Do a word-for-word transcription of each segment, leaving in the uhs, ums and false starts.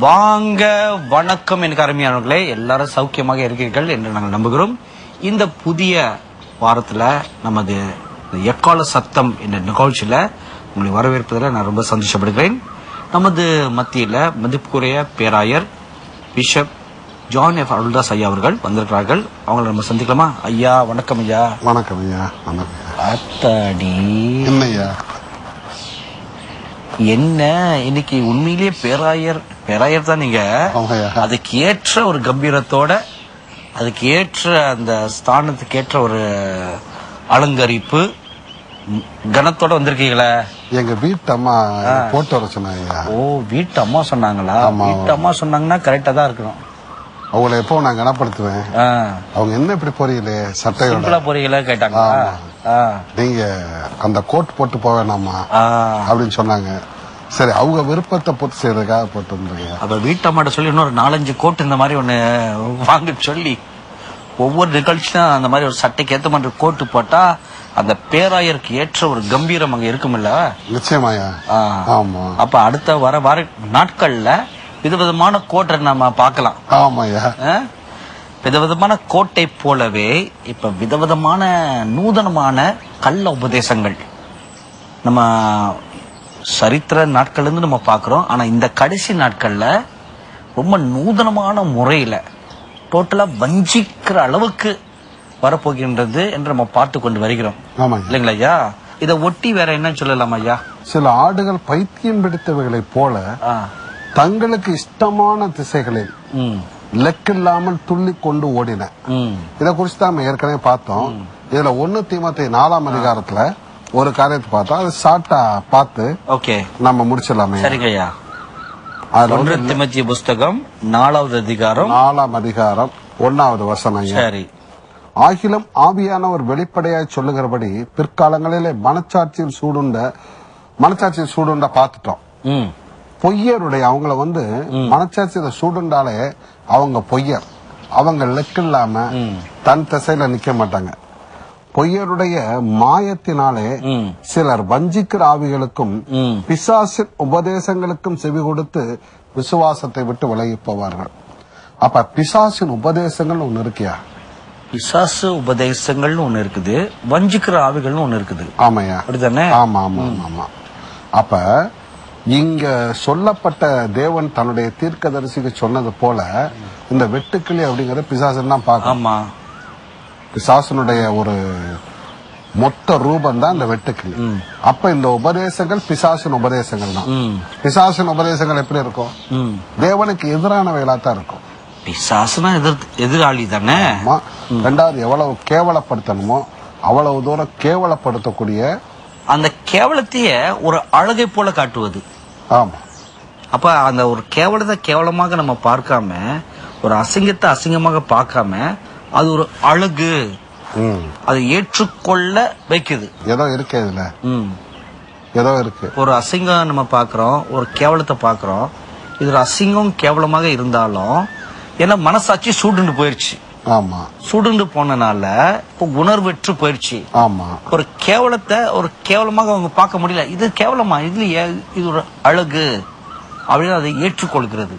வாங்க வணக்கம் எனக்கு அருமையானவர்களே, எல்லாரும் சௌக்கியமாக இருக்கிறீர்கள் என்று நாங்கள் நம்புகிறோம். இந்த புதிய வாரத்துல நமது எக்கால சத்தம் என்ற நிகழ்ச்சியில உங்களை வரவேற்பதில் நான் ரொம்ப சந்தோஷப்படுகிறேன். நமது மத்தியில மதிப்புக்குரிய பேராயர் பிஷப் ஜான் எஃப் அருள்தாஸ் ஐயா அவர்கள் வந்திருக்கிறார்கள். அவங்களை நம்ம சந்திக்கலாமா? ஐயா வணக்கம். ஐயா வணக்கம். ஐயா அத்தாடி என்னையா என்ன இன்னைக்கு உண்மையிலேயே பேராயர் பேராயர் தான் நீங்க. அதுக்கு ஏற்ற ஒரு கம்பீரத்தோட, அதுக்கு ஏற்ற அந்த ஸ்தானத்துக்கு ஏற்ற ஒரு அலங்கரிப்பு கனத்தோட வந்திருக்கீங்களா? எங்க வீட்டு அம்மா போட்டு வர சொன்னாங்க. ஓ, வீட்டு அம்மா சொன்னாங்களா? வீட்டு அம்மா சொன்னாங்கன்னா கரெக்டா தான் இருக்கணும். அவங்கள எப்போ நான் கனப்படுத்துவேன். அவங்க என்ன இப்படி போறீங்களே சட்டையோட போறீங்களா கேட்டாங்க. நீங்க அந்த கோட் போட்டு போவேணாமா அப்படின்னு சொன்னாங்க. சரி, அவங்க விருப்பத்தை பூர்த்தி செய்யறதுக்காக போட்டு வந்துருக்கீங்க. அப்ப வீட்டம்மாட்ட சொல்லி இன்னொரு நாலஞ்சு கோட் இந்த மாதிரி ஒண்ணு வாங்க சொல்லி, ஒவ்வொரு நிகழ்ச்சியும் அந்த மாதிரி ஒரு சட்டைக்கு ஏற்ற மாதிரி கோட்டு போட்டா அந்த பேராயருக்கு ஏற்ற ஒரு கம்பீரம் அங்க இருக்குமில்ல? நிச்சயமாயா. ஆமா. அப்ப அடுத்த வர வர நாட்கள்ல விதவிதமான கோட்டை நம்ம பார்க்கலாம். ஆமாயா. விதவிதமான கோட்டை போலவே இப்ப விதவிதமான நூதனமான கள்ள உபதேசங்கள் நம்ம சரித்திர நாட்கள்ல இருந்து நம்ம பாக்குறோம். ஆனா இந்த கடைசி நாட்கள்ல ரொம்ப நூதனமான முறையில டோட்டலா வஞ்சிக்கிற அளவுக்கு வரப்போகின்றது என்று நம்ம பார்த்து கொண்டு வருகிறோம் இல்லைங்களா ஐயா? இதை ஒட்டி வேற என்ன சொல்லலாம் ஐயா? சில ஆடுகள் பைத்தியம் பிடித்தவைகளை போல தங்களுக்கு இஷ்டமான திசைகளில் லெக்கில்லாமல் துள்ளி கொண்டு ஓடின. இத குறிச்சு தான் நம்ம ஏற்கனவே பார்த்தோம். இதுல ஒன்னு தீமோத்தேயு நாலாம் அதிகாரத்துல ஒரு காரியத்தை பார்த்தோம். அது ஷார்ட்டா பார்த்து நம்ம முடிச்சிடலாமே. சரிங்கய்யா. ஒன்று தீமோத்தேயு புஸ்தகம் நாலாவது அதிகாரம் நாலாம் அதிகாரம் ஒன்னாவது வசனம். சரி. ஆகிலும் ஆவியானவர் வெளிப்படையாய் சொல்லுகிறபடி பிற்காலங்களிலே மனச்சாட்சியில் சூடுண்ட மனச்சாட்சியில் சூடுண்ட பார்த்துட்டோம். பொய்யருடைய அவங்கள வந்து மனச்சாட்சியில சூடுண்டாலே அவங்க பொய்யர். அவங்க லெக்கு இல்லாம தன் திசையில நிக்க மாட்டாங்க. பொய்யருடைய மாயத்தினாலே சிலர் வஞ்சிக்கிற ஆவிகளுக்கும் பிசாசின் உபதேசங்களுக்கும் செவி கொடுத்து விசுவாசத்தை விட்டு விலகி போவார்கள். அப்ப பிசாசின் உபதேசங்கள் ஒண்ணு இருக்கியா? பிசாசு உபதேசங்கள்னு ஒண்ணு இருக்குது, வஞ்சிக்கிற ஆவிகள்னு ஒண்ணு இருக்குது. ஆமாயா, அப்படித்தானே? ஆமா ஆமா ஆமா. அப்ப இங்க சொல்லப்பட்ட தேவன் தன்னுடைய தீர்க்கதரிசிக்கு சொன்னது போல இந்த வெட்டுக்கிளி அப்படிங்கறது பிசாசன் தான் பார்க்கணும். பிசாசனுடைய ஒரு மொத்த ரூபம் தான் இந்த வெட்டுக்கிளி. அப்ப இந்த உபதேசங்கள் பிசாசின் உபதேசங்கள் தான். பிசாசின் உபதேசங்கள் எப்படி இருக்கும்? தேவனுக்கு எதிரானவைகளா தான் இருக்கும். பிசாசுனா எதிராளி தானே. ரெண்டாவது, எவ்வளவு கேவலப்படுத்தணுமோ அவ்வளவு தூரம் கேவலப்படுத்தக்கூடிய அந்த கேவலத்தைய ஒரு அழகை போல காட்டுவது. ஆமா. அப்ப அந்த ஒரு கேவலத்தை கேவலமாக நம்ம பார்க்காம, ஒரு அசிங்கத்தை அசிங்கமாக பார்க்காம, அது ஒரு அழகு, அதை ஏற்றுக்கொள்ள வைக்குது. ஏதோ இருக்கு இதுல, ஏதோ இருக்கு. ஒரு அசிங்கம் நம்ம பாக்குறோம், ஒரு கேவலத்தை பாக்குறோம். இது ஒரு அசிங்கம் கேவலமாக இருந்தாலும் ஏன்னா மனசாட்சி சூடுண்டு போயிருச்சு. ஆமா. சுடுண்டு போனனால இப்ப உணர்வற்று போயிடுச்சு. ஆமா. ஒரு கேவலத்தை ஒரு கேவலமாக அவங்க பார்க்க முடியல. இது கேவலமா, இது இது ஒரு அழகு அப்படின்னு அதை ஏற்றுக்கொள்கிறது.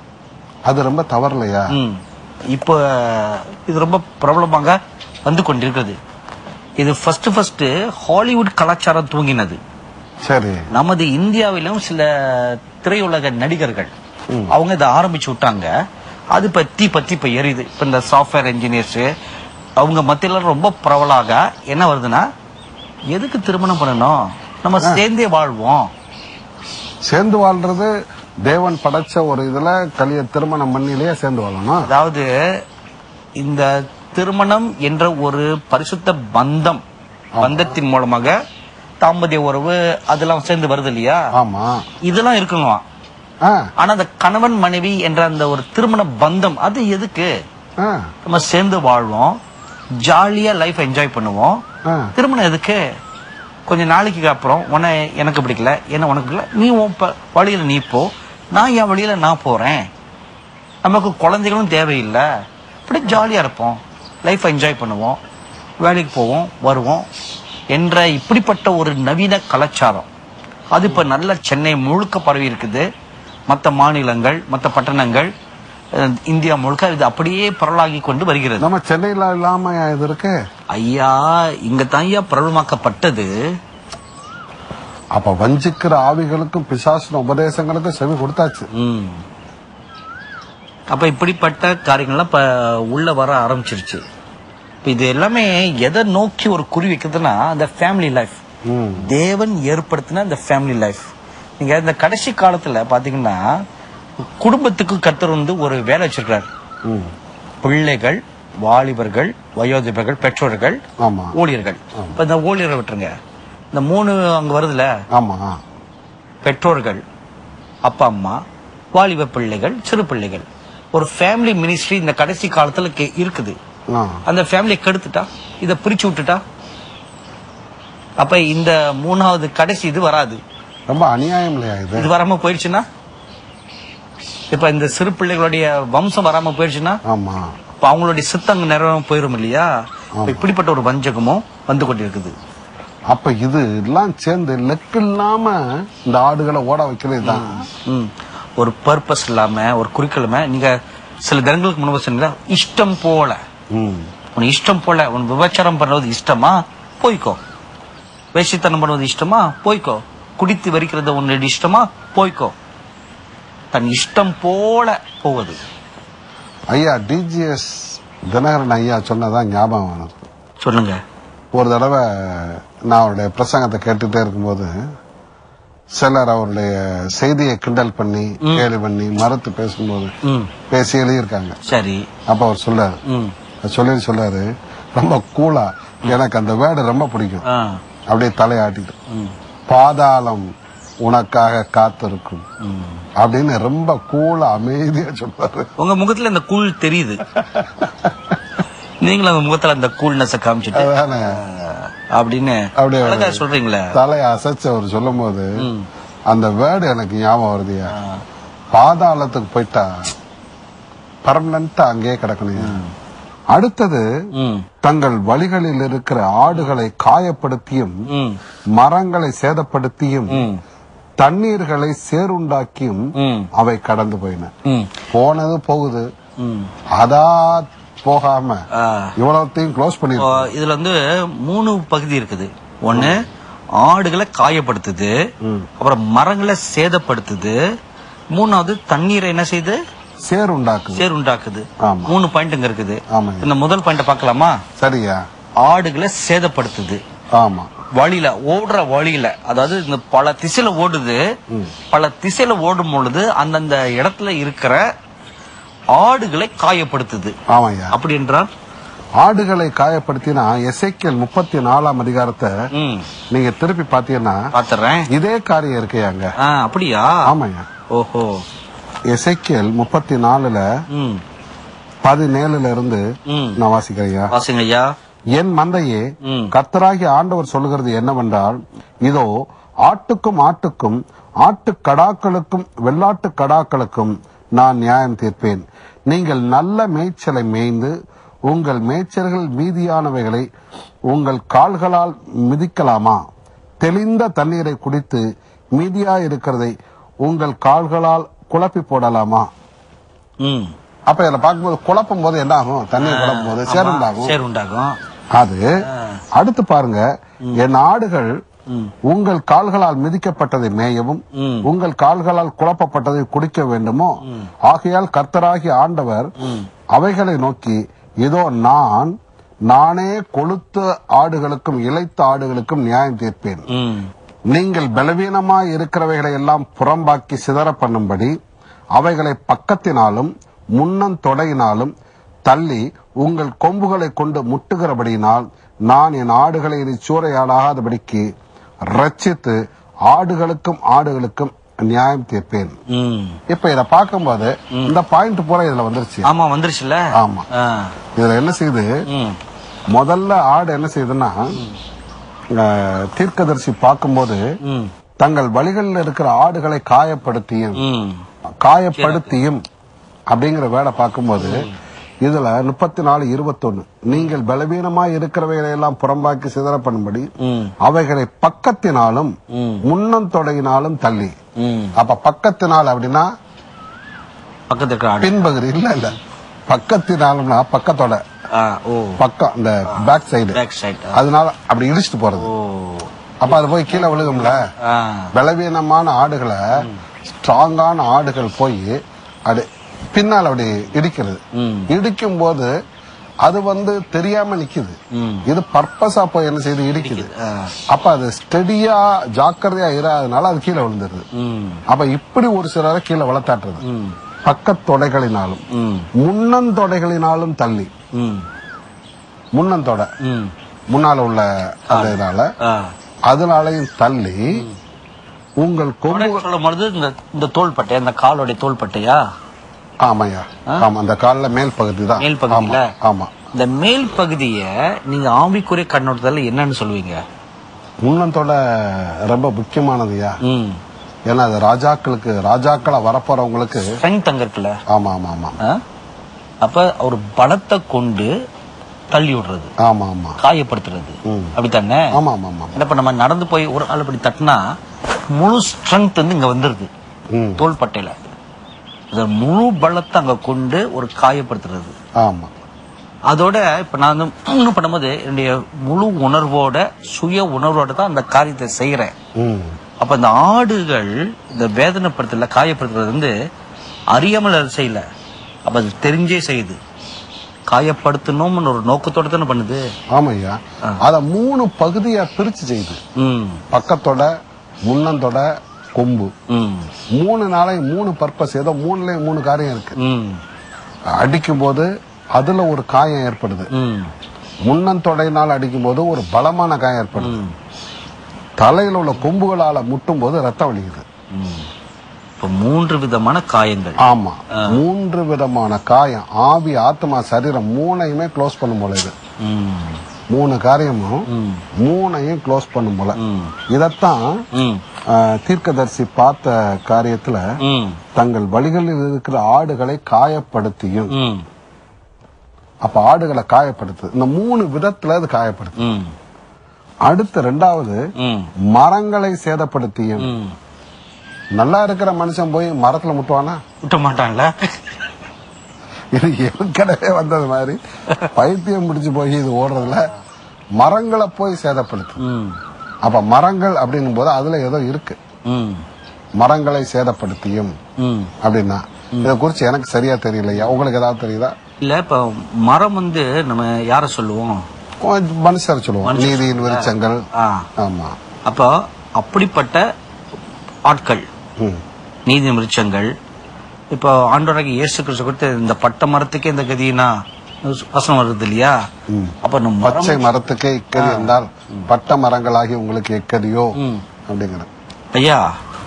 அது ரொம்ப தவறலையா? இப்ப இது ரொம்ப பிரபலமாக வந்து கொண்டிருக்கிறது. இது ஃபர்ஸ்ட் ஃபர்ஸ்ட் ஹாலிவுட் கலாச்சாரம் தூங்கினது. சரி. நமது இந்தியாவிலும் சில திரையுலக நடிகர்கள் அவங்க இதை ஆரம்பிச்சு விட்டாங்க. அது பத்தி பத்தி இப்ப எரியுது. இப்ப இந்த சாஃப்ட்வேர் இன்ஜினியர்ஸ் அவங்க மத்தியில ரொம்ப பரவலாக என்ன வருதுன்னா, எதுக்கு திருமணம் பண்ணணும், நம்ம சேர்ந்தே வாழ்வோம். சேர்ந்து வாழ்றது தேவன் படைச்ச ஒரு இதுல கலிய திருமணம் பண்ணிலேயே சேர்ந்து வாழணும். அதாவது இந்த திருமணம் என்ற ஒரு பரிசுத்த பந்தம், பந்தத்தின் மூலமாக தாம்பத்திய உறவு அதெல்லாம் சேர்ந்து வருது இல்லையா? ஆமா. இதெல்லாம் இருக்குங்க. ஆனா அந்த கணவன் மனைவி என்ற அந்த ஒரு திருமண பந்தம் அது எதுக்கு? நம்ம சேர்ந்து வாழ்வோம், ஜாலியா லைஃப் என்ஜாய் பண்ணுவோம். திருமணம் எதுக்கு? கொஞ்ச நாளைக்கு அப்புறம் உன்னை எனக்கு பிடிக்கல, என்ன உனக்கு பிடிக்கல, நீ உன் வழியில நீ போ, நான் என் வழியில நான் போறேன். நமக்கு குழந்தைகளும் தேவையில்லை, இப்படி ஜாலியா இருப்போம், லைஃப் என்ஜாய் பண்ணுவோம், வேலைக்கு போவோம் வருவோம் என்ற இப்படிப்பட்ட ஒரு நவீன கலாச்சாரம் அது இப்ப நல்ல சென்னை முழுக்க பரவி இருக்குது. மற்ற மாநிலங்கள் மற்ற பட்டணங்கள் இந்தியா முழுக்க இது அப்படியே பரவலாகி கொண்டு வருகிறது. நம்ம சென்னையில இல்லாம இது இருக்கு ஐயா, இங்க தான் ஐயா பிரபலமாக்கப்பட்டது. அப்ப வஞ்சிக்கிற ஆவிகளுக்கும் பிசாசின உபதேசங்களுக்கும் செவி கொடுத்தாச்சு. அப்ப இப்படிப்பட்ட காரியங்கள்லாம் இப்ப உள்ள வர ஆரம்பிச்சிருச்சு. இது எல்லாமே எதை நோக்கி ஒரு குறி வைக்கிறதுனா அந்த ஃபேமிலி லைஃப், தேவன் ஏற்படுத்தின அந்த ஃபேமிலி லைஃப். நீங்க இந்த கடைசி காலத்துல பாத்தீங்கன்னா குடும்பத்துக்கு கர்த்தர் வந்து ஒரு வேலை வச்சிருக்காரு. பிள்ளைகள், வாலிபர்கள், வயோதிபர்கள், பெற்றோர்கள், ஊழியர்கள். இப்ப இந்த ஊழியரை விட்டுருங்க, இந்த மூணு அங்க வருதுல, பெற்றோர்கள், அப்பா அம்மா, வாலிப பிள்ளைகள், சிறு பிள்ளைகள், ஒரு ஃபேமிலி மினிஸ்ட்ரி இந்த கடைசி காலத்துல இருக்குது. அந்த ஃபேமிலியை கெடுத்துட்டா, இத பிரிச்சு விட்டுட்டா, அப்ப இந்த மூணாவது கடைசி இது வராது. ரொம்ப அநியாயம் இல்லையா இது? இது வராம போயிடுச்சுன்னா, இப்ப இந்த சிறு பிள்ளைகளுடைய வம்சம் வராம போயிடுச்சுன்னா, இப்ப அவங்களுடைய சித்தங்க நிறைவேறாம போயிரும் இல்லையா? இப்படிப்பட்ட ஒரு வஞ்சகமும் வந்து கொண்டிருக்குது. அப்ப இது எல்லாம் சேர்ந்து லெக்கு இல்லாம இந்த ஆடுகளை ஓட வைக்கிறது தான். ஒரு பர்பஸ் இல்லாம, ஒரு குறிக்கோளாம. நீங்க சில தினங்களுக்கு முன்பு சொன்னீங்க, இஷ்டம் போல, உன் இஷ்டம் போல, உன் விபச்சாரம் பண்றது இஷ்டமா போய்க்கோ, வேசித்தனம் பண்ணுவது இஷ்டமா போய்க்கோ, குடித்து வரிக்கிறது உன்னுடைய இஷ்டமா போய்க்கோ, தன் இஷ்டம் போல போவது. ஐயா டிஜிஎஸ் தினகரன் ஐயா சொன்னதான் ஞாபகம் வேணும். சொல்லுங்க. ஒரு தடவை நான் அவருடைய பிரசங்கத்தை கேட்டுட்டே இருக்கும்போது சிலர் அவருடைய செய்தியை கிண்டல் பண்ணி கேலி பண்ணி மறுத்து பேசும்போது பேசி எழுதியிருக்காங்க. சரி. அப்ப அவர் சொல்லாரு, சொல்லி சொல்லாரு, ரொம்ப கூலா, எனக்கு அந்த வேர்டு ரொம்ப பிடிக்கும். அப்படியே தலையாட்டிட்டு, பாதாளம் உனக்காக காத்திருக்கும் அப்படின்னு ரொம்ப கூலா அமைதியா சொல்றாரு. உங்க முகத்துல இந்த கூல் தெரியுது. நீங்களும் அந்த முகத்துல அந்த கூல்னஸ் காமிச்சிட்டு அப்படின்னு அப்படியே சொல்றீங்களா? தலையை அசைச்சு அவர் சொல்லும் போது அந்த வேர்டு எனக்கு ஞாபகம் வருதுயா. பாதாளத்துக்கு போயிட்டா பர்மனண்டா அங்கேயே கிடக்கணும். அடுத்தது, தங்கள் வழிகளில் இருக்கிற ஆடுகளை காயப்படுத்தியும் மரங்களை சேதப்படுத்தியும் தண்ணீர்களை சேருண்டாக்கியும் அவை கடந்து போயின. போனது போகுது, அதா போகாம இவ்வளவுத்தையும் க்ளோஸ் பண்ணி. இதுல வந்து மூணு பகுதி இருக்குது. ஒன்னு ஆடுகளை காயப்படுத்துது, அப்புறம் மரங்களை சேதப்படுத்துது, மூணாவது தண்ணீரை என்ன செய்யுது, சேர் உண்டாக்குது. சேர் உண்டாக்குது. மூணு பாயிண்ட் இங்க இருக்குது. இந்த முதல் பாயிண்ட் பார்க்கலாமா? சரியா. ஆடுகளை சேதப்படுத்துது. ஆமா. வழியில ஓடுற வழியில, அதாவது இந்த பல திசையில ஓடுது, பல திசையில ஓடும் பொழுது அந்தந்த இடத்துல இருக்கிற ஆடுகளை காயப்படுத்துது. அப்படி என்றால் ஆடுகளை காயப்படுத்தினா எசேக்கியேல் முப்பத்தி நாலாம் அதிகாரத்தை நீங்க திருப்பி பாத்தீங்கன்னா இதே காரியம் இருக்கையாங்க. அப்படியா? ஆமாங்க. ஓஹோ. எசேக்கியேல் முப்பத்தி நாலுல பதினேழுல இருந்து நான் வாசிக்கிறேன். வாசிங்கய்யா. என் மந்தையே, கர்த்தராகிய ஆண்டவர் சொல்லுகிறது என்னவென்றால், இதோ ஆட்டுக்கும் ஆட்டுக்கும் ஆட்டு கடாக்களுக்கும் வெள்ளாட்டு கடாக்களுக்கும் நான் நியாயம் தீர்ப்பேன். நீங்கள் நல்ல மேய்ச்சலை மேய்ந்து உங்கள் மேய்ச்சல்கள் மீதியானவைகளை உங்கள் கால்களால் மிதிக்கலாமா? தெளிந்த தண்ணீரை குடித்து மீதியா இருக்கிறதை உங்கள் கால்களால் குழப்பி போடலாமா? அப்ப இதுல பார்க்கும்போது குழப்பும் போது என்ன ஆகும்? தண்ணீர் குழப்பும் போது சேருண்டாகும். அது அடுத்து பாருங்க, என் ஆடுகள் உங்கள் கால்களால் மிதிக்கப்பட்டதை மேயவும் உங்கள் கால்களால் குழப்பப்பட்டதை குடிக்க வேண்டுமோ? ஆகையால் கர்த்தராகிய ஆண்டவர் அவைகளை நோக்கி, இதோ நான் நானே கொழுத்த ஆடுகளுக்கும் இளைத்த ஆடுகளுக்கும் நியாயம் தீர்ப்பேன். நீங்கள் பலவீனமாய் இருக்கிறவைகளை எல்லாம் புறம்பாக்கி சிதற பண்ணும்படி அவைகளை பக்கத்தினாலும் முன்னம் தொடையினாலும் தள்ளி உங்கள் கொம்புகளை கொண்டு முட்டுகிறபடியினால் நான் என் ஆடுகளை இனி சூறையாடாகாதபடிக்கு ரட்சித்து ஆடுகளுக்கும் ஆடுகளுக்கும் நியாயம் தீர்ப்பேன். இப்ப இத பார்க்கும்போது இந்த பாயிண்ட் பூரா இதுல வந்துருச்சு. ஆமா, வந்துருச்சுல. ஆமா. இதுல என்ன செய்யுது, முதல்ல ஆடு என்ன செய்யுதுன்னா, தீர்க்கதரிசி பார்க்கும்போது தங்கள் வழிகளில் இருக்கிற ஆடுகளை காயப்படுத்தியும் காயப்படுத்தியும் அப்படிங்கிற வேலை பார்க்கும்போது இதுல முப்பத்தி நாலு இருபத்தி ஒன்னு நீங்கள் பலவீனமாய் இருக்கிறவைகளை எல்லாம் புறம்பாக்கி சிதற பண்ணும்படி அவைகளை பக்கத்தினாலும் முன்னம் தொடையினாலும் தள்ளி அப்ப பக்கத்தினால் அப்படின்னா பக்கத்துக்கு பின்பகுதி இல்ல இல்ல பக்கத்தினாலும்னா பக்கத்தோட பக்கம் இந்த பேக் சைடு, அதனால அப்படி இடிச்சுட்டு போறது. அப்ப அது போய் கீழே விழுகும்ல. பலவீனமான ஆடுகளை ஸ்ட்ராங்கான ஆடுகள் போய் அப்படி பின்னால் அப்படி இடிக்கிறது. இடிக்கும் போது அது வந்து தெரியாம நிக்குது, இது பர்பஸா போய் என்ன செய்து இடிக்குது. அப்ப அது ஸ்டெடியா ஜாக்கிரதையா இராதனால அது கீழே விழுந்துருது. அப்ப இப்படி ஒரு சிலரை கீழே வளர்த்தாட்டுறது. பக்கத்தொடைகளினாலும் முன்னந்தொடைகளினாலும் தள்ளி, முன்னந்தொடை முன்னால உள்ள அதனால அதனாலையும் தள்ளி உங்கள் கொம்பு சொல்லும் பொழுது இந்த தோள்பட்டை, அந்த காலோடைய தோள்பட்டையா? ஆமாயா, ஆமா, அந்த கால்ல மேல் பகுதி தான். மேல் பகுதியில ஆமா. இந்த மேல் பகுதிய நீங்க ஆவிக்குரிய கண்ணோட்டத்துல என்னன்னு சொல்லுவீங்க? முன்னந்தோட ரொம்ப முக்கியமானதுயா. ஏன்னா அது ராஜாக்களுக்கு, ராஜாக்களா வரப்போறவங்களுக்கு ஸ்ட்ரெங்த் அங்க இருக்குல்ல. ஆமா ஆமா ஆமா. அப்ப ஒரு பலத்தை கொண்டு தள்ளி விடுறது, ஆமா ஆமா, காயப்படுத்துறது, அப்படித்தானே? ஆமா ஆமா ஆமா. இப்ப நம்ம நடந்து போய் ஒரு ஆள் அப்படி தட்டினா முழு ஸ்ட்ரெங்த் வந்து இங்க வந்துருது தோள்பட்டையில. முழு பலத்தை அங்க கொண்டு ஒரு காயப்படுத்துறது. ஆமா. அதோட இப்ப நான் வந்து பண்ணும்போது என்னுடைய முழு உணர்வோட, சுய உணர்வோட தான் அந்த காரியத்தை செய்யறேன். அப்ப இந்த ஆடுகள் இந்த வேதனைப்படுத்தல, காயப்படுத்துறது வந்து அறியாமல் அது செய்யல, அப்ப அது தெரிஞ்சே செய்யுது. காயப்படுத்தணும்னு ஒரு நோக்கத்தோட தானே பண்ணுது. ஆமையா, அத மூணு பகுதியா பிரிச்சு செய்யுது. பக்கத்தோட, முன்னந்தோட, கொம்பு, மூணு நாளைக்கு மூணு பர்பஸ். ஏதோ மூணுலயும் மூணு காரியம் இருக்கு. அடிக்கும் போது அதுல ஒரு காயம் ஏற்படுது. முன்னந்தொடையினால் அடிக்கும் போது ஒரு பலமான காயம் ஏற்படுது. தலையில உள்ள கொம்புகளால முட்டும் போது ரத்தம் வலிக்குது. மூன்று விதமான காயங்கள். ஆமா, மூன்று விதமான காயம். ஆவி, ஆத்மா, சரீரம் மூணையுமே க்ளோஸ் பண்ணும் போல இது. மூணு காரியமும் மூணையும் க்ளோஸ் பண்ணும் போல. இதத்தான் தீர்க்கதரிசி பார்த்த காரியத்துல தங்கள் வழிகளில் இருக்கிற ஆடுகளை காயப்படுத்தியும். அப்ப ஆடுகளை காயப்படுத்து இந்த மூணு விதத்துல அது காயப்படுத்து. அடுத்த ரெண்டாவது மரங்களை சேதப்படுத்தியும். நல்லா இருக்கிற மனுஷன் போய் மரத்துல முட்டுவானா? முட்ட மாட்டான்ல. இது ஏற்கனவே வந்தது மாதிரி பைத்தியம் முடிச்சு போய் இது ஓடுறதுல மரங்களை போய் சேதப்படுத்து. அப்ப மரங்கள் அப்படின்னும் போது அதுல ஏதோ இருக்கு. மரங்களை சேதப்படுத்தியும் அப்படின்னா இத குறிச்சு எனக்கு சரியா தெரியலையா, உங்களுக்கு ஏதாவது தெரியுதா? இல்ல, இப்ப மரம் வந்து நம்ம யார சொல்லுவோம்? மனுஷர் சொல்லுவோம், நீதியின் விருட்சங்கள். ஆமா. அப்ப அப்படிப்பட்ட ஆட்கள், நீதி விருட்சங்கள். இப்போ ஆண்டவராகிய இயேசு கிறிஸ்து கொடுத்த இந்த பட்ட மரத்துக்கே இந்த கதினா வசனம் வருது இல்லையா? அப்ப நம்ம பச்சை மரத்துக்கே இக்கதி என்றால் பட்ட மரங்களாகி உங்களுக்கு எக்கதியோ அப்படிங்கிற. ஐயா,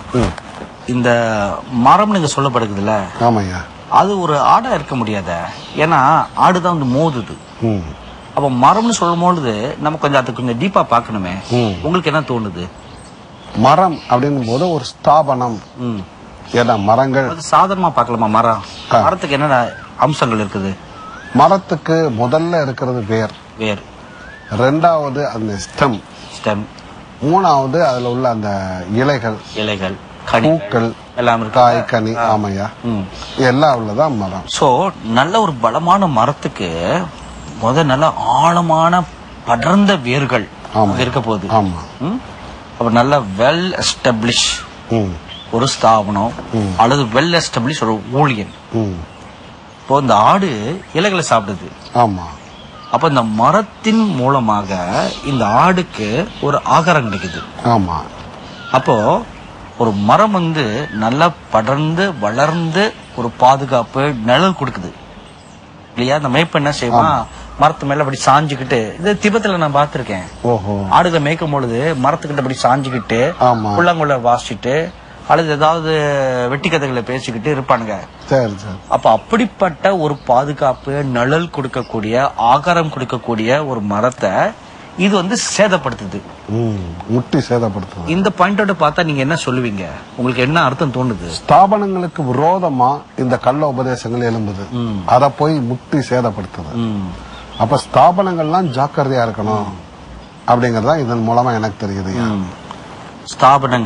இந்த மரம் நீங்க சொல்லப்படுக்குதுல்ல? ஆமாய்யா. அது ஒரு ஆடா இருக்க முடியாத, ஏன்னா ஆடுதான் வந்து மோதுது. அப்ப மரம்னு சொல்லும் பொழுது நம்ம கொஞ்சம் அதை கொஞ்சம் டீப்பா பாக்கணுமே. உங்களுக்கு என்ன தோணுது? மரம் அப்படிங்கும் போது ஒரு ஸ்தாபனம். ஏன்னா மரங்கள் சாதாரணமா பாக்கலாமா? மரம், மரத்துக்கு என்னென்ன அம்சங்கள் இருக்குது? மரத்துக்கு முதல்ல இருக்கிறது வேர். வேர். ரெண்டாவது அந்த ஸ்டெம். ஸ்டெம். மூணாவது அதுல உள்ள அந்த இலைகள். இலைகள், பூக்கள், காய், கனி. ஆமையா, எல்லாம் உள்ளதான் மரம். சோ நல்ல ஒரு பலமான மரத்துக்கு முத நல்ல ஆழமான படர்ந்த வேர்கள் இருக்க போகுது. ஆமா. அப்ப நல்ல வெல் எஸ்டாப்ளிஷ் ஒரு ஸ்தாபனம் அல்லது வெல் எஸ்டாப்ளிஷ் ஒரு ஊழியன். இப்போ இந்த ஆடு இலைகளை சாப்பிடுது. ஆமா. அப்ப இந்த மரத்தின் மூலமாக இந்த ஆடுக்கு ஒரு ஆகாரம் கிடைக்குது. ஆமா. அப்போ ஒரு மரம் வந்து நல்லா படர்ந்து வளர்ந்து ஒரு பாதுகாப்பு நிழல் கொடுக்குது இல்லையா? அந்த மேய்ப்பு என்ன செய்வான், மரத்து மேல அப்படி சாஞ்சுக்கிட்டு, இது திபத்துல நான் பாத்திருக்கேன். ஆடுகளை மேய்க்கும் பொழுது மரத்துக்கிட்ட அப்படி சாஞ்சுக்கிட்டு புள்ளங்குள்ள வாசிச்சுட்டு அல்லது ஏதாவது வெட்டி கதைகளை பேசிக்கிட்டு இருப்பானுங்க. அப்ப அப்படிப்பட்ட ஒரு பாதுகாப்பு, நிழல் கொடுக்கக்கூடிய, ஆகாரம் கொடுக்கக்கூடிய ஒரு மரத்தை இது வந்து சேதப்படுத்துது, முட்டி சேதப்படுத்துது. இந்த பாயிண்டோட பார்த்தா நீங்க என்ன சொல்லுவீங்க? உங்களுக்கு என்ன அர்த்தம் தோணுது? ஸ்தாபனங்களுக்கு விரோதமா இந்த கள்ள உபதேசங்கள் எழும்புது, அத போய் முட்டி சேதப்படுத்துது. அப்ப ஸ்தாபனங்கள்லாம் ஜாக்கிரதையா இருக்கணும் அப்படிங்கறதா இதன் மூலமா எனக்கு தெரியுது. ஸ்தாபனங்கள்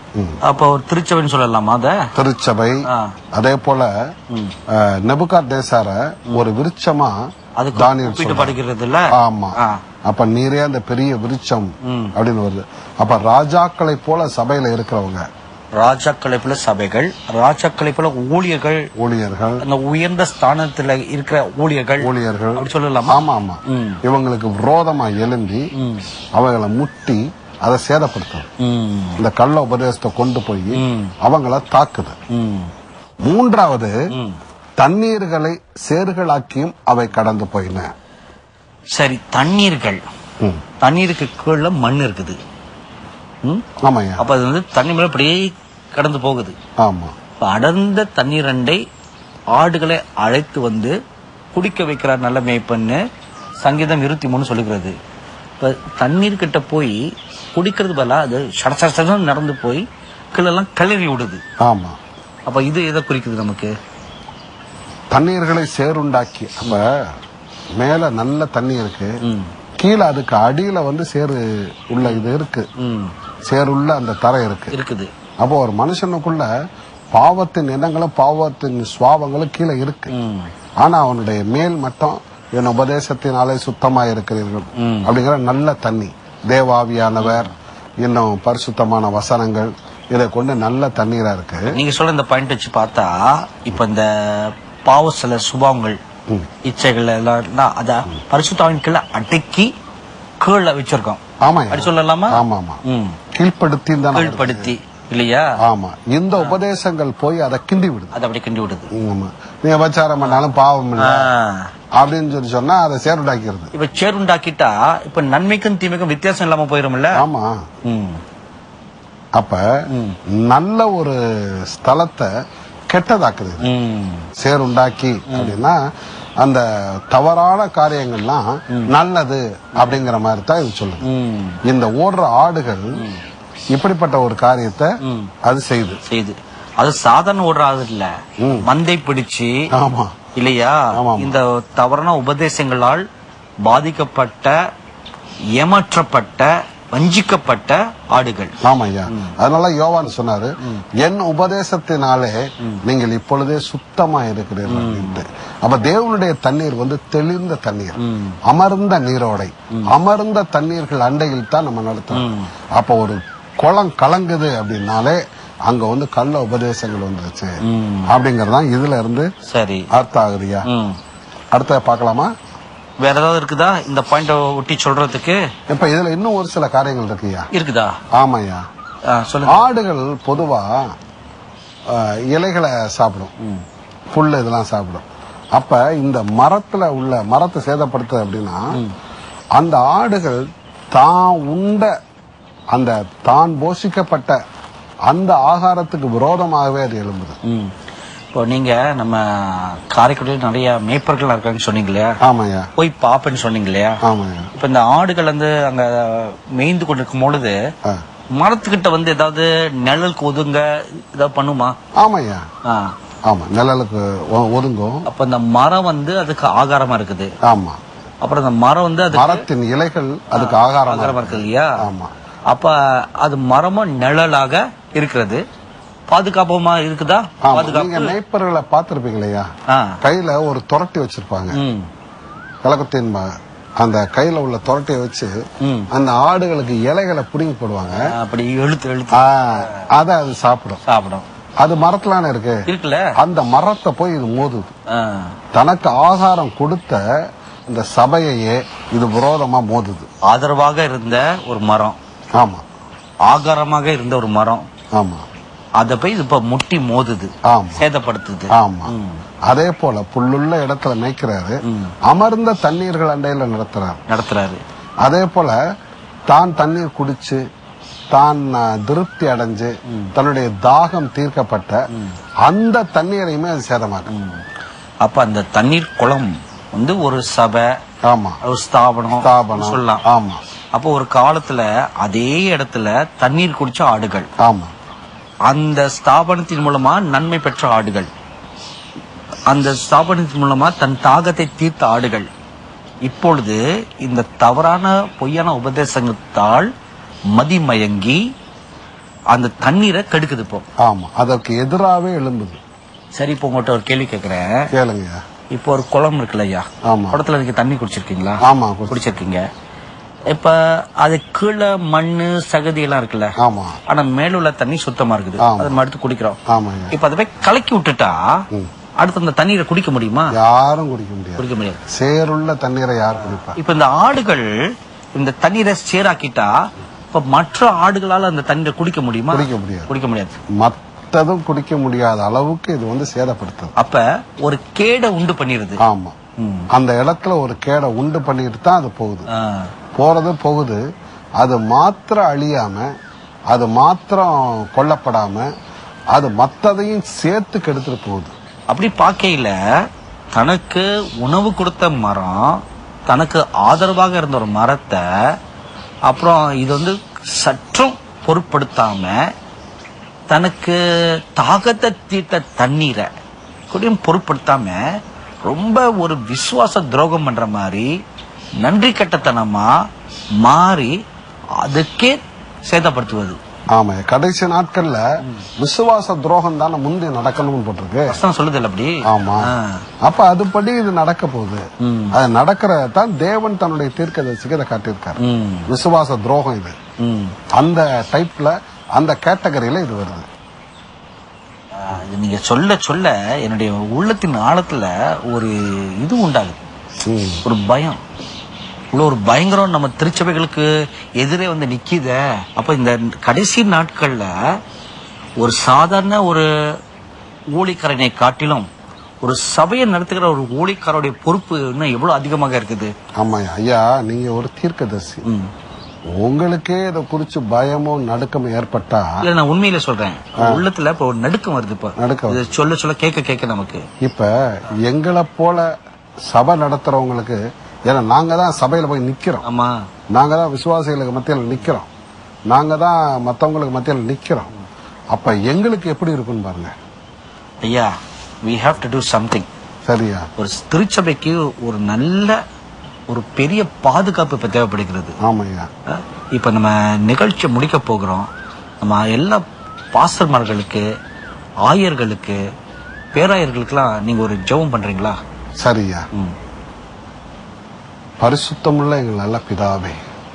அப்போ ஒரு திருச்சபைன்னு சொல்லலாமா? அத திருச்சபை. அதே போல நெபுகாத்நேச்சார ஒரு விருட்சமா தானியேல் படிக்கிறது இல்ல. ஆமா. அப்ப நீரே அந்த பெரிய விருட்சம் அப்படின்னு வருது. அப்ப ராஜாக்களை போல சபையில இருக்கிறவங்க, ராஜாக்களை போல சபைகள், ராஜாக்களை போல ஊழியர்கள், ஊழியர்கள் அந்த உயர்ந்த ஸ்தானத்துல இருக்கிற ஊழியர்கள் ஊழியர்கள் அப்படி சொல்லலாமா? ஆமா ஆமா. இவங்களுக்கு விரோதமா எழும்பி அவங்களை முட்டி அதை சேதப்படுத்தும். இந்த கள்ள உபதேசத்தை கொண்டு போய் அவங்கள தாக்குது. மூன்றாவது, தண்ணீர்களை சேறுகளாக்கியும் அவை கடந்து போயின. சரி, தண்ணீர்கள், தண்ணீருக்கு கீழே மண் இருக்குது. ஆமாயா. அப்ப அது வந்து தண்ணி மேல அப்படியே கடந்து போகுது. ஆமா. அடர்ந்த தண்ணீர் அண்டை ஆடுகளை அழைத்து வந்து குடிக்க வைக்கிறார் நல்ல மேய்ப்பன்னு சங்கீதம் இருபத்தி மூணு சொல்லுகிறது. இப்ப தண்ணீர் கிட்ட போய் குடிக்கிறது பதிலா அது சட நடந்து போய் கீழெல்லாம் கிளறி விடுது. ஆமா. அப்ப இது எதை குறிக்குது நமக்கு? தண்ணீர்களை சேருண்டாக்கி, அப்ப மேல நல்ல தண்ணி இருக்கு, கீழே அதுக்கு அடியில வந்து சேரு உள்ள இது இருக்கு, சேருள்ள அந்த தரை இருக்கு இருக்குது. அப்போ ஒரு மனுஷனுக்குள்ள பாவத்தின் எண்ணங்களும் பாவத்தின் சுவாபங்களும் கீழே இருக்கு. ஆனா அவனுடைய மேல் மட்டம் என் உபதேசத்தினாலே சுத்தமா இருக்கிறீர்கள் அப்படிங்கிற நல்ல தண்ணி, தேவாவியானவர், இன்னும் பரிசுத்தமான வசனங்கள், இதை கொண்டு நல்ல தண்ணீரா இருக்கு. நீங்க சொல்ற இந்த பாயிண்ட் வச்சு பார்த்தா, இப்ப இந்த பாவ சில சுபாவங்கள் இச்சைகள் எல்லாம் அத பரிசுத்தாவின் கீழே அடக்கி கீழே வச்சிருக்கோம். ஆமா, அப்படி சொல்லலாமா? ஆமா ஆமா. கீழ்படுத்தி கீழ்படுத்தி இல்லையா? ஆமா. இந்த உபதேசங்கள் போய் அதை கிண்டி விடுது. அதை அப்படி கிண்டி விடுது. ஆமா. நீங்க விபச்சாரம் பண்ணாலும் பாவம் இல்லை அப்படின்னு சொல்லி சொன்னா அதை சேருண்டாக்கிறது. இப்ப சேருண்டாக்கிட்டா இப்ப நன்மைக்கும் தீமைக்கும் வித்தியாசம் இல்லாம போயிரும்ல. ஆமா. அப்ப நல்ல ஒரு ஸ்தலத்தை கெட்டதாக்குது சேருண்டாக்கி. அப்படின்னா அந்த தவறான காரியங்கள்லாம் நல்லது அப்படிங்கிற மாதிரி தான் இது சொல்லுது. இந்த ஓடுற ஆடுகள் இப்படிப்பட்ட ஒரு காரியத்தை அது செய்து செய்து அது சாதாரண ஓடுற ஆடு இல்ல, மந்தை பிடிச்சு. ஆமா இல்லையா? இந்த தவறான உபதேசங்களால் பாதிக்கப்பட்ட, ஏமாற்றப்பட்ட, வஞ்சிக்கப்பட்ட ஆடுகள். ஆமா ஐயா. அதனால யோவான் சொன்னாரு, என் உபதேசத்தினாலே நீங்கள் இப்பொழுதே சுத்தமா இருக்கிறீர்கள். அப்ப தேவனுடைய தண்ணீர் வந்து தெளிந்த தண்ணீர், அமர்ந்த நீரோடை, அமர்ந்த தண்ணீர்கள் அண்டையில் தான் நம்ம நடத்தணும். அப்ப ஒரு குளம் கலங்குது அப்படின்னாலே அங்க வந்து கள்ள உபதேசங்கள் வந்துருச்சு அப்படிங்கறதான் இதுல இருந்து சரி அர்த்தம் ஆகுதுயா. அடுத்த பாக்கலாமா? வேற ஏதாவது இருக்குதா இந்த பாயிண்ட் ஒட்டி சொல்றதுக்கு? இப்ப இதுல இன்னும் ஒரு சில காரியங்கள் இருக்குயா. இருக்குதா? ஆமாயா. ஆடுகள் பொதுவா இலைகளை சாப்பிடும், புல் இதெல்லாம் சாப்பிடும். அப்ப இந்த மரத்துல உள்ள மரத்தை சேதப்படுத்து அப்படின்னா அந்த ஆடுகள் தான் உண்ட அந்த தான் போஷிக்கப்பட்ட அந்த ஆகாரத்துக்கு விரோதமாகவே அது எழும்புது. இப்போ நீங்க நம்ம காரைக்குடியில் நிறைய மேய்ப்பர்கள் இருக்காங்கன்னு சொன்னீங்க இல்லையா? ஆமாயா. போய் பாப்பேன்னு சொன்னீங்க இல்லையா? ஆமாயா. இப்ப இந்த ஆடுகள் வந்து அங்க மேய்ந்து கொண்டிருக்கும் பொழுது மரத்துக்கிட்ட வந்து ஏதாவது நிழலுக்கு ஒதுங்க ஏதாவது பண்ணுமா? ஆமாயா. ஆமா, நிழலுக்கு ஒதுங்கும். அப்ப இந்த மரம் வந்து அதுக்கு ஆகாரமா இருக்குது. ஆமா. அப்புறம் அந்த மரம் வந்து அது மரத்தின் இலைகள் அதுக்கு ஆகாரமா இருக்கு இல்லையா? ஆமா. அப்ப அது மரமும் நிழலாக இருக்கிறது, பாதுகாப்பமா இருக்குதா? நீங்க மேய்ப்பர்களை பாத்திருப்பீங்களையா, கையில ஒரு துரட்டி வச்சிருப்பாங்க, கலக்கத்தின் அந்த கையில உள்ள துரட்டியை வச்சு அந்த ஆடுகளுக்கு இலைகளை புடுங்கி போடுவாங்க. அப்படி எழுத்து எழுத்து அதை அது சாப்பிடும் சாப்பிடும் அது மரத்துலான இருக்கு இருக்குல்ல, அந்த மரத்தை போய் இது மோதுது. தனக்கு ஆகாரம் கொடுத்த இந்த சபையையே இது விரோதமா மோதுது. ஆதரவாக இருந்த ஒரு மரம், ஆமா, ஆகாரமாக இருந்த ஒரு மரம், ஆமா, அத போய் இப்ப முட்டி மோதுது, சேதப்படுத்துது. ஆமா. அதே போல புல்லுள்ள இடத்துல மேய்க்கிறாரு, அமர்ந்த தண்ணீர்கள் அண்டையில நடத்துறாரு நடத்துறாரு அதே போல தான் தண்ணீர் குடிச்சு தான் திருப்தி அடைஞ்சு தன்னுடைய தாகம் தீர்க்கப்பட்ட அந்த தண்ணீரையுமே அது சேதமாக்கும். அப்ப அந்த தண்ணீர் குளம் வந்து ஒரு சபை, ஆமா, ஒரு ஸ்தாபனம் ஸ்தாபனம் சொல்லலாம். ஆமா. அப்போ ஒரு காலத்துல அதே இடத்துல தண்ணீர் குடிச்ச ஆடுகள், ஆமா, அந்த ஸ்தாபனத்தின் மூலமா நன்மை பெற்ற ஆடுகள், அந்த ஸ்தாபனத்தின் மூலமா தன் தாகத்தை தீர்த்த ஆடுகள், இப்பொழுது இந்த தவறான பொய்யான உபதேசத்தால் மதிமயங்கி அந்த தண்ணீரை கெடுக்குது இப்போ. ஆமா, அதற்கு எதிராகவே எழும்புது. சரி, இப்போ உங்கள்கிட்ட ஒரு கேள்வி கேட்கிறேன். கேளுங்க. இப்போ ஒரு குளம் இருக்குல்ல ஐயா, குளத்துல நீங்க தண்ணி குடிச்சிருக்கீங்களா? ஆமா, குடிச்சிருக்கீங்க. இப்ப அது கீழே மண்ணு சகதி எல்லாம் இருக்குல்ல, ஆமா, ஆனா மேலுள்ள தண்ணி சுத்தமா இருக்குது, அதை எடுத்து குடிக்கிறோம். இப்ப அதை போய் கலக்கி விட்டுட்டா அடுத்து அந்த தண்ணீரை குடிக்க முடியுமா? யாரும் குடிக்க முடியாது, குடிக்க முடியாது. சேருள்ள தண்ணீரை யார் குடிப்பா? இப்ப இந்த ஆடுகள் இந்த தண்ணீரை சேராக்கிட்டா இப்ப மற்ற ஆடுகளால அந்த தண்ணீரை குடிக்க முடியுமா? குடிக்க முடியாது, குடிக்க முடியாது. மற்றதும் குடிக்க முடியாத அளவுக்கு இது வந்து சேதப்படுத்துது. அப்ப ஒரு கேடை உண்டு பண்ணிருது. ஆமா, அந்த இடத்துல ஒரு கேடை உண்டு பண்ணிட்டு தான் அது போகுது. போறது போகுது. அது மாத்திரம் அழியாம, அது மாத்திரம் கொல்லப்படாம, அது மற்றதையும் சேர்த்து கெடுத்துட்டு போகுது. அப்படி பார்க்கையில தனக்கு உணவு கொடுத்த மரம், தனக்கு ஆதரவாக இருந்த ஒரு மரத்தை, அப்புறம் இது வந்து சற்றும் பொருட்படுத்தாம தனக்கு தாகத்தை தீர்த்த தண்ணீரை கூடயும் பொருட்படுத்தாம ரொம்ப ஒரு விசுவாச துரோகம் பண்ற மாதிரி நன்றி கட்டத்தனமா மாறி அதுக்கே சேதப்படுத்துவது. ஆமா, கடைசி நாட்கள்ல விசுவாச துரோகம் தானே முந்தி நடக்கணும்னு போட்டிருக்கு, சொல்லுது இல்ல அப்படி? ஆமா, அப்ப அதுபடி இது நடக்க போகுது. அது நடக்கிறதான் தேவன் தன்னுடைய தீர்க்கதரிசிக்கு இதை காட்டியிருக்காரு. விசுவாச துரோகம் இது அந்த டைப்ல, அந்த கேட்டகரியில இது வருது. நீங்க சொல்ல சொல்ல என்னுடைய உள்ளத்தின் ஆழத்துல ஒரு இது உண்டாகுது, ஒரு பயம். ஒரு பயங்கரம் நம்ம திருச்சபைகளுக்கு எதிரே வந்து நிக்கித. அப்ப இந்த கடைசி நாட்கள்ல ஒரு சாதாரண ஒரு ஊழியக்காரனை காட்டிலும் ஒரு சபையை நடத்துகிற ஒரு ஊழியக்காரருடைய பொறுப்பு இன்னும் எவ்வளவு அதிகமாக இருக்குது. ஆமா ஐயா, நீங்க ஒரு தீர்க்கதரிசி, உங்களுக்கே இதை குறிச்சு பயமோ நடுக்கமோ ஏற்பட்டா? இல்ல, நான் உண்மையில சொல்றேன், உள்ளத்துல இப்ப ஒரு நடுக்கம் வருது. இப்ப நடுக்கம் சொல்ல சொல்ல கேட்க கேட்க நமக்கு இப்ப எங்களை போல சபை நடத்துறவங்களுக்கு, ஏன்னா நாங்க தான் சபையில போய் நிக்கிறோம். ஆமா, நாங்க தான் விசுவாசிகளுக்கு மத்தியில் நிக்கிறோம், நாங்க தான் மத்தவங்களுக்கு மத்தியில் நிக்கிறோம். அப்ப எங்களுக்கு எப்படி இருக்குன்னு பாருங்க ஐயா. we have to do something. சரியா? ஒரு திருச்சபைக்கு ஒரு நல்ல ஒரு பெரிய பாதுகாப்பு இப்ப தேவைப்படுகிறது. ஆமாய்யா. இப்ப நம்ம நிகழ்ச்சியை முடிக்க போகிறோம். நம்ம எல்லா பாஸ்டர்மார்களுக்கு, ஆயர்களுக்கு, பேராயர்களுக்கெல்லாம் நீங்க ஒரு ஜெபம் பண்றீங்களா? சரியா. பரிசுத்தமுள்ள எங்கள் நல்ல பிதாவே,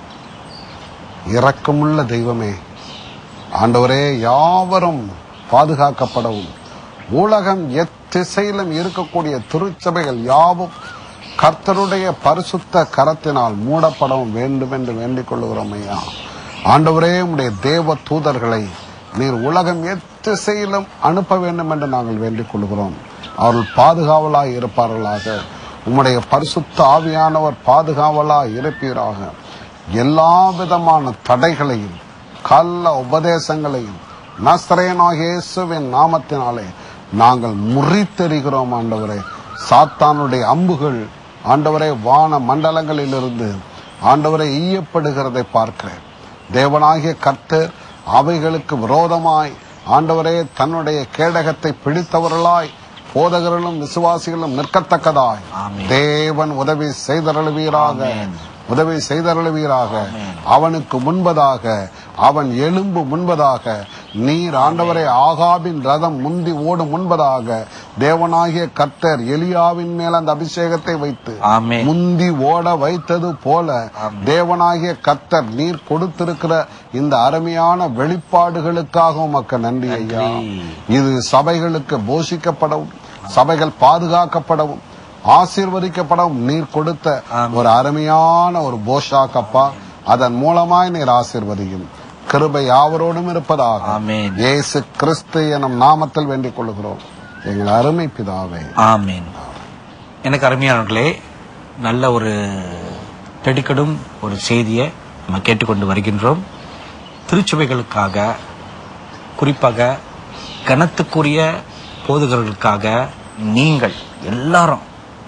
இரக்கமுள்ள தெய்வமே, ஆண்டவரே, யாவரும் பாதுகாக்கப்படவும், உலகம் எத்திசையிலும் இருக்கக்கூடிய திருச்சபைகள் யாவும் கர்த்தருடைய பரிசுத்த கரத்தினால் மூடப்படவும் வேண்டும் என்று வேண்டிக் கொள்ளுகிறோம் ஐயா. ஆண்டவரே, உம்முடைய தேவ தூதர்களை நீர் உலகம் எத்திசையிலும் அனுப்ப வேண்டும் என்று நாங்கள் வேண்டிக் கொள்கிறோம். அவர்கள் பாதுகாவலாய் இருப்பார்களாக. உம்முடைய பரிசுத்த ஆவியானவர் பாதுகாவலாய் இருப்பீராக. எல்லா விதமான தடைகளையும் கள்ள உபதேசங்களையும் நசரேயனாகிய இயேசுவின் நாமத்தினாலே நாங்கள் முறித்தெறிகிறோம். ஆண்டவரே, சாத்தானுடைய அம்புகள் ஆண்டவரே வான மண்டலங்களிலிருந்து ஆண்டவரை ஈயப்படுகிறதை பார்க்கிறேன். தேவனாகிய கர்த்தர் அவைகளுக்கு விரோதமாய் ஆண்டவரே தன்னுடைய கேடகத்தை பிடித்தவர்களாய் போதகர்களும் விசுவாசிகளும் நிற்கத்தக்கதாய் தேவன் உதவி செய்தருளுவீராக, உதவி செய்தருளுவீராக. அவனுக்கு முன்பதாக, அவன் எலும்பு முன்பதாக, நீர் ஆண்டவரே ஆகாபின் ரதம் முந்தி ஓடும் முன்பதாக தேவனாகிய கர்த்தர் எலியாவின் மேல் அந்த அபிஷேகத்தை வைத்து முந்தி ஓட வைத்தது போல தேவனாகிய கர்த்தர் நீர் கொடுத்திருக்கிற இந்த அருமையான வெளிப்பாடுகளுக்காக உமக்கு நன்றி ஐயா. இது சபைகளுக்கு போஷிக்கப்படவும், சபைகள் பாதுகாக்கப்படவும், ஆசீர்வதிக்கப்படவும் நீர் கொடுத்த ஒரு அருமையான ஒரு போஷாக்கப்பா. அதன் மூலமாய் நீர் ஆசீர்வதியும். கிருபை யாவரோடும் இருப்பதாக இயேசு கிறிஸ்து எனும் நாமத்தில் வேண்டிக் கொள்கிறோம் எங்கள் அருமை பிதாவே, ஆமென். எனக்கு அருமையானவர்களே, நல்ல ஒரு தெடுக்கடும் ஒரு செய்தியை நம்ம கேட்டுக்கொண்டு வருகின்றோம். திருச்சபைகளுக்காக, குறிப்பாக கனத்துக்குரிய போதகர்களுக்காக நீங்கள் எல்லாரும்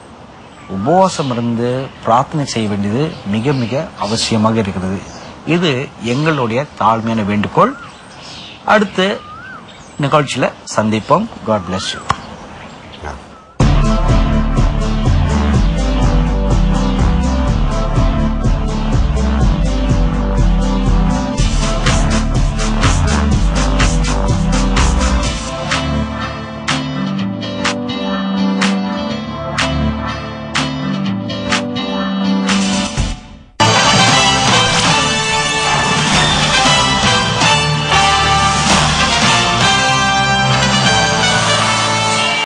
உபவாசம் இருந்து பிரார்த்தனை செய்ய வேண்டியது மிக மிக அவசியமாக இருக்கிறது. இது எங்களுடைய தாழ்மையான வேண்டுகோள். அடுத்து நிகழ்ச்சியில சந்திப்போம். God bless you.